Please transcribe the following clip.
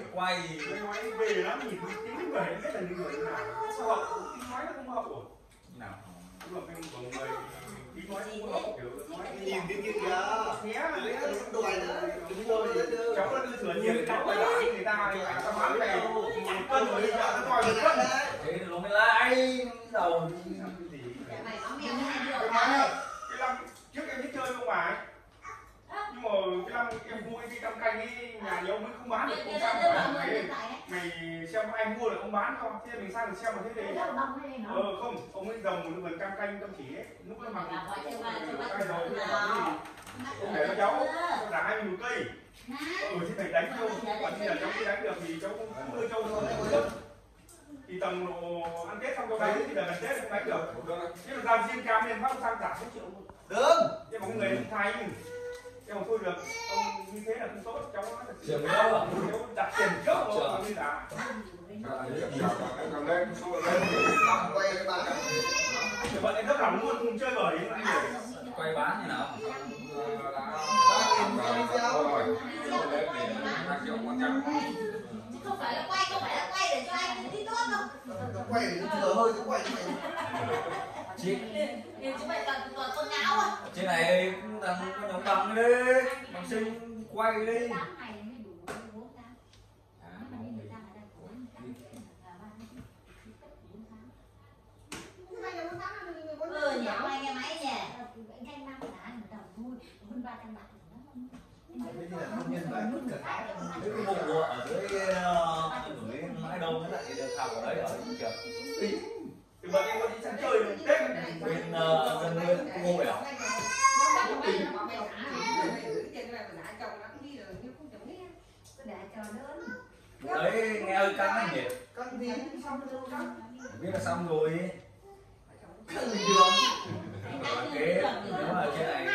quay. Cái máy về lắm, nhìn tiếng người biết là người thế nào. Sao hậu? Tiếng nói nó không hậu rồi. Nào. Đúng là cái người tiếng nói không hậu kiểu nói nhìn cái kia kìa. thế Đúng đuổi nữa. Đúng rồi. cháu nó đưa sửa nhiều cháu phải lại người ta bán này cân rồi đi chợ nó coi được cân. Thế nó mới lại đầu cái năm trước em thích chơi không phải, nhưng mà cái năm em mua cái cam canh ấy nhà nhiều mới không bán được, không sao mày xem anh mua là không bán không, thế mình sang mình xem mà thế thì không ông ấy dòng một vườn cam canh cam chỉ ấy, lúc nó mặc cái rồi không để cho cháu đã 20 cây. Thế thầy đánh đâu, còn khi là cháu đi đánh được thì cháu cũng đưa châu cho thì tầm độ ăn Tết xong cháu đánh thì là gần Tết không đánh được. Thế mà ra riêng cam lên phát sang trả 6 triệu luôn. Được. Nhưng mà có người không thay nhưng mà thôi được, ông như thế là không tốt, cháu nói là cháu đặt tiền trước rồi như là Quay cái bạn. bọn em rất lòng luôn không chơi bời quay bán như nào? Không phải là quay để cho anh đi tốt đâu. Quay để thừa hơi chứ quay này. Chúng mày còn con ngáo à? Trên này cũng đang có nhóm bằng đi, bằng sinh quay đi. Nhà mai nghe máy nha. Cái vùng ruộng ở dưới mái đông ấy lại được thằng ở đấy ở kìa. thì bọn em có đi sẵn chơi Tết Bên dân nguyên ngô bẻo. Đấy nghe hơi căng anh nhỉ? Biết là xong rồi. Kế nếu mà ở trên này